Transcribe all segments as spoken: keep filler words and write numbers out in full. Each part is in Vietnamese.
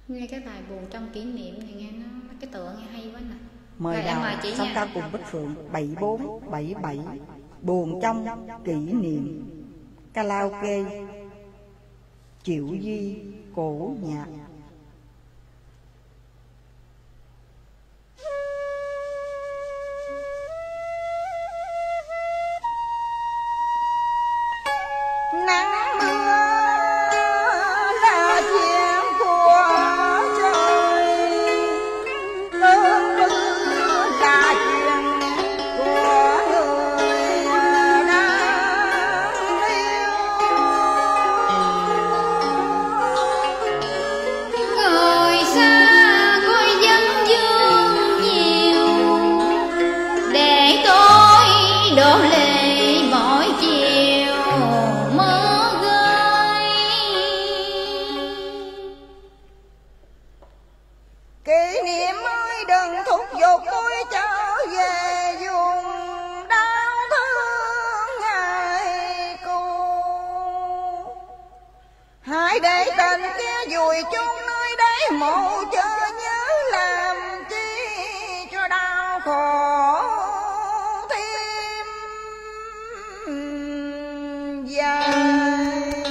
Nghe cái bài Buồn Trong Kỷ Niệm này nghe nó cái tựa nghe hay quá nè. Mời đào song ca cùng Bích Phượng bảy bốn bảy bảy Buồn Trong Kỷ Niệm. Karaoke Triệu Duy cổ nhạc. Nắng mưa là chuyện của trời, cơn mưa là chuyện của người đang yêu. Người xa coi dân dương nhiều, để tôi đổ lệ mỗi chiều mơ gơi. Kỷ niệm ơi đừng thúc giục tôi trở về vùng đau thương ngày cũ. Hãy để tình kia vùi chung nơi đáy mộ, chớ nhớ làm chi cho đau khổ thêm dài.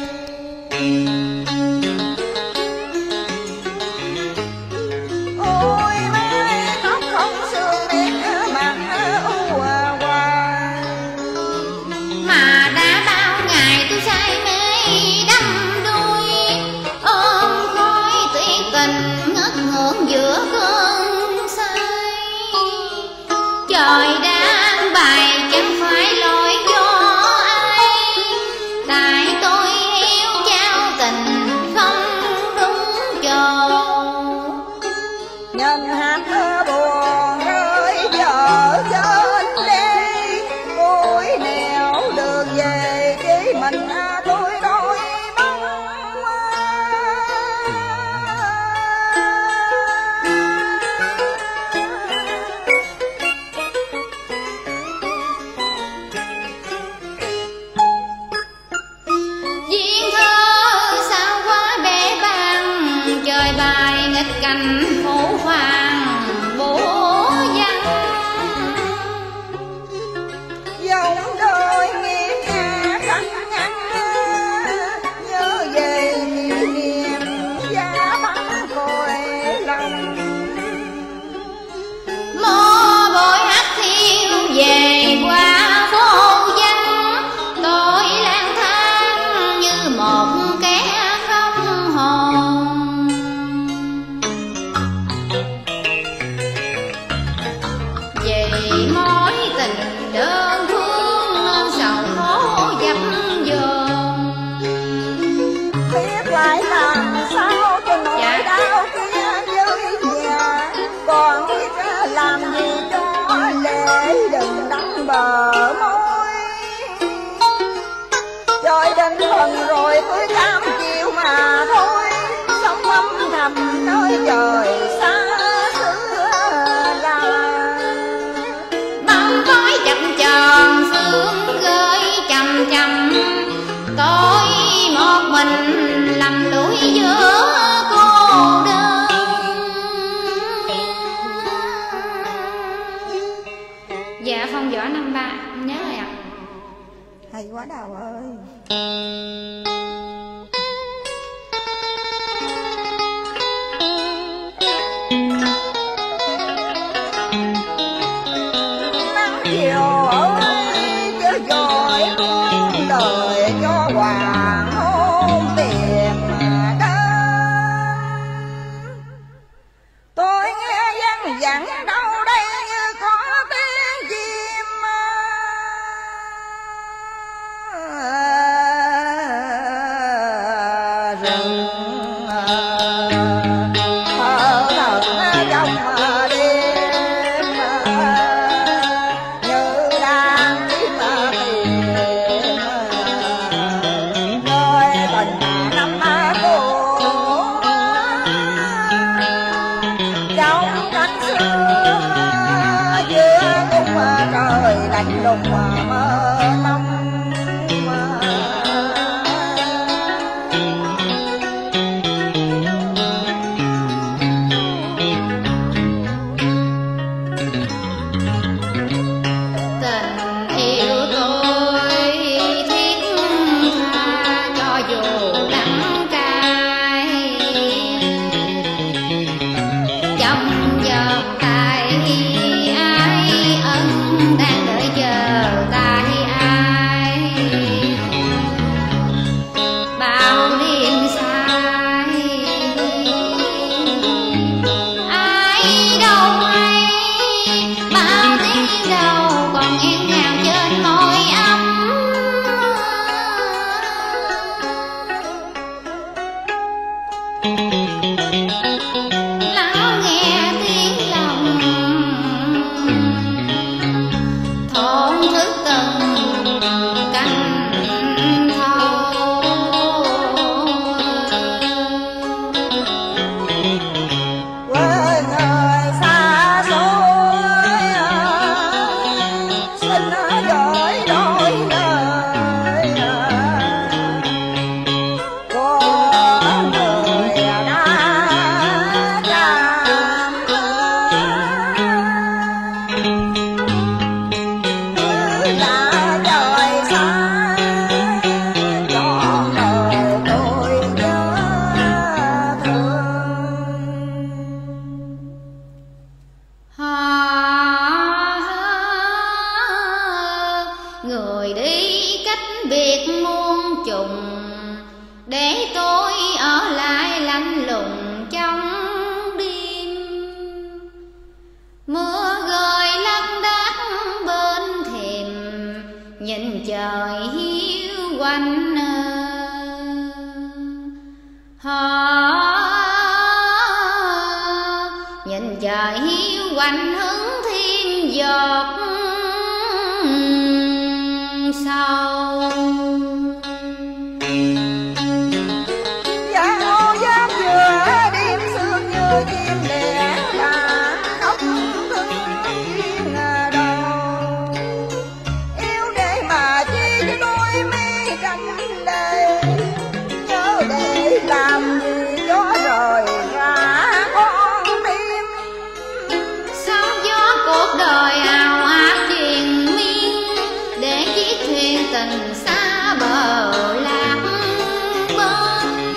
Ôi mái tóc không sương nét mặt u hoài, Mà đã bao ngày tôi say mê đắm đuối, ôm khói tuyệt tình ngất ngưỡng giữa cơn say. Trời đã an bài chẳng phải lỗi do ai, tại tôi yêu trao tình không đúng chỗ. nhìn hạt mưa buồn rơi vỡ trên đê, cối nẻo đường về chỉ mình tôi đôi bóng. Duyên thơ sao quá bể băng, trời bài nghịch cảnh phủ phàng bố văn. Dòng đời nghiêng ngả khắc ngăn, nhớ về kỷ niệm giá bắn còi lòng. Mơ bội hát thiêu về qua phố vắng, tôi lang thang như một kẻ không hồn. Về mối tình đơn phương sầu khổ dập dồn. Biết lại làm sao cho nỗi Dạ. đau kia với nhà, còn biết làm gì cho lệ đừng đắng bờ môi. Trời định phần rồi tôi cam chịu mà thôi, sống âm thầm nơi trời xa xưa là. Bóng khói chập chờn sương rơi chầm chầm, tôi một mình lầm lũi giữa cô đơn. Dạ Phong Võ năm ba nhớ rồi ạ. Hay quá Đào ơi. Nắng chiều ơi chớ dội muôn lời cho hoàng hôn tiền đến. Tôi nghe văng vẳng đâu đây như có tiếng chim rừng thở thật trong đêm, như đang tìm tìm nơi tình năm cũ. Trong cánh xưa giữa khung trời lạnh lùng mơ mong. lắng nghe tiếng lòng thổn thức từng canh thâu. quê người xa xôi xin gửi đôi lời của người đã tràn cứ là trời xa trọn đời tôi nhớ thương. Người đi cách biệt muôn trùng, để tôi ở lại lạnh lùng trong đêm. Mưa rơi lác đác bên thềm, nhìn trời hiu quạnh. Nhìn trời hiu quạnh hứng thiên giọt sâu. Giang hồ giam giữa đêm sương như chim lẻ là khóc thương duyên đầu. Yêu để mà chi cho đôi mi cánh lệ, nhớ để làm gì gió rời ra con tim. Sóng gió cuộc đời ào ạt triền miên, để chiếc thuyền tình xa bờ lạc bên.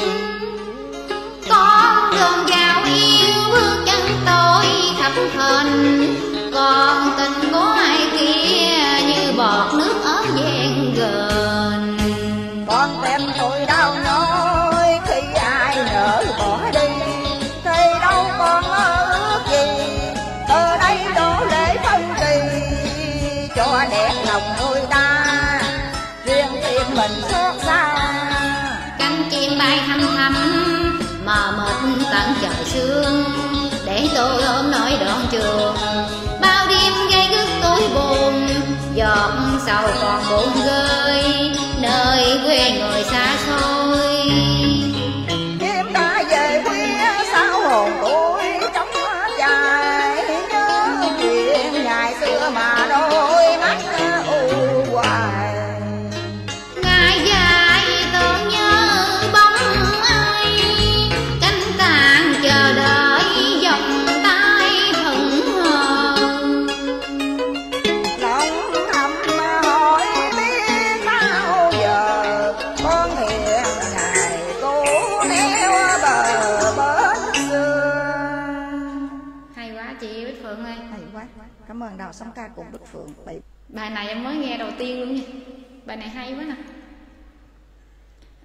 Con đường gạo yêu bước chân tôi khập khênh, còn tình của ai kia như bọt nước ở ven gần. Con tem tôi đau nhói khi ai nỡ bỏ đi, thì đâu còn ước gì ở đây đổ lễ phân kỳ cho đẹp lòng người ta, riêng tim mình xót xa. Cánh chim bay thăm thăm mờ mịt tận trời sương, để tôi ôm nỗi đoạn trường. Bao đêm gây gức tôi buồn, giọt sầu còn buồn rơi nơi quê người xa xôi. Đêm đã về khuya sao hồn tôi trong dài, nhớ chuyện ngày xưa mà đôi mắt u hoài. Ngày dài tưởng nhớ bóng ai, cánh tàn chờ đợi vòng tay hững hờ. Lòng thầm hỏi biết bao giờ con hiện ngày cô neo bờ bến xưa. Hay quá chị Bích Phượng ơi. Hay quá, cảm ơn Đào Sóng Ca cùng Bích Phượng. Bảy Bài này em mới nghe đầu tiên luôn nha. Bài này hay quá nè.